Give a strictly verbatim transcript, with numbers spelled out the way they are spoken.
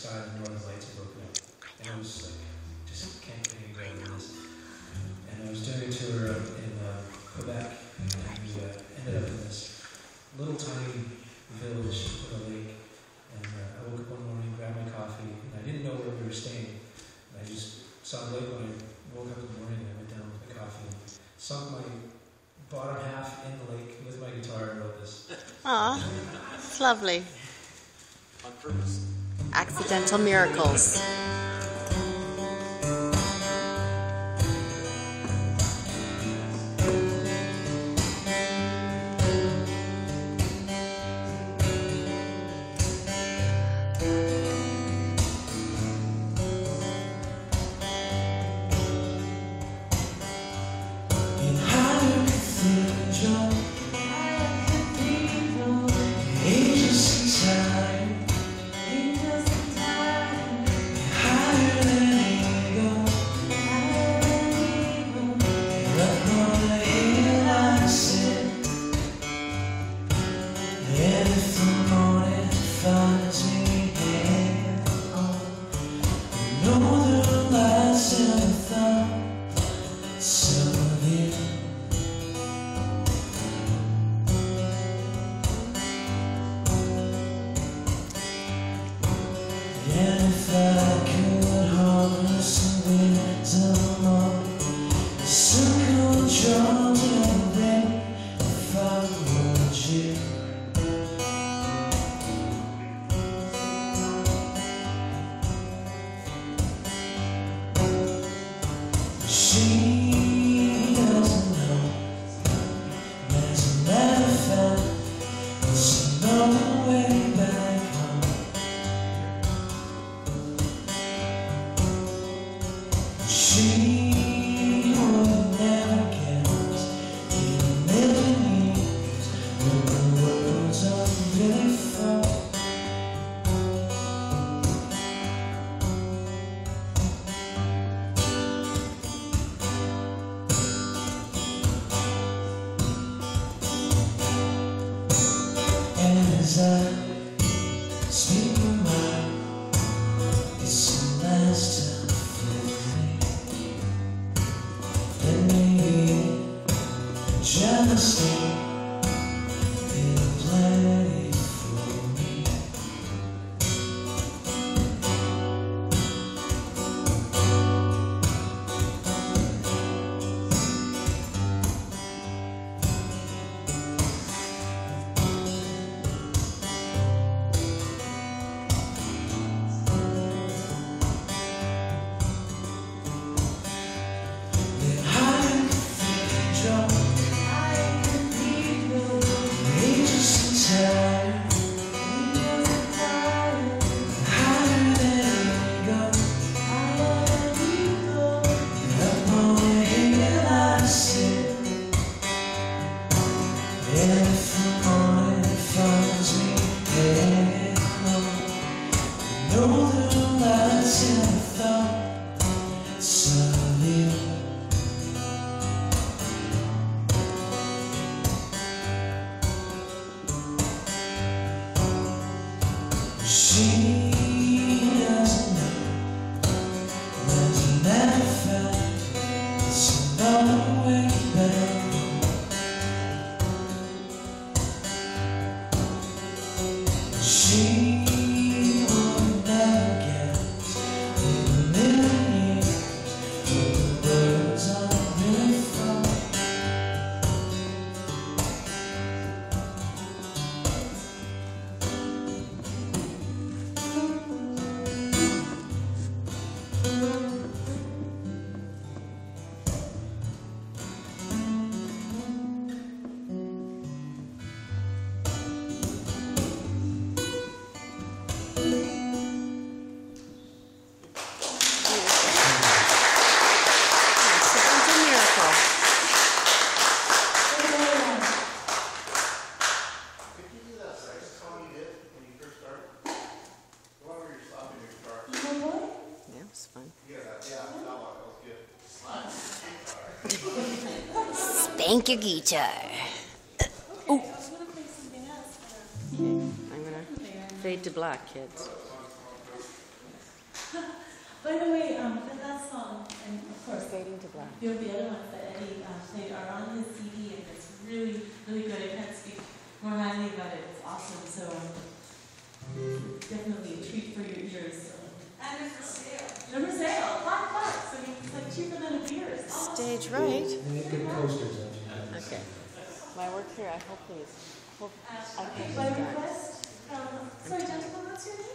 outside and Northern Lights had broken up. And I was like, just can't get any better than this. And I was doing a tour in uh, Quebec, and we uh, ended up in this little tiny village with a lake. And uh, I woke up one morning, grabbed my coffee, and I didn't know where we were staying. And I just saw the lake when I woke up in the morning, and I went down with my coffee and sunk my bottom half in the lake with my guitar and wrote this. Aw, it's lovely. On purpose. Accidental miracles. Spank your guitar. Oh. Okay, I'm gonna fade to black, kids. By the way, um, that, that song, and of course, Fading to black. the, the other ones that Eddie uh, played are on his C D, and it's really, really good. I can't speak more highly about it. It's awesome. So um, definitely a treat for your ears. And they're for sale. They're for sale. Five bucks. I mean, it's like cheaper than a beer. It's awesome. Stage right. And they get coasters, don't you? Okay. My work here, I hope please. Hope I Uh, hope by it's done. request, um, sorry, gentlemen, what's your name?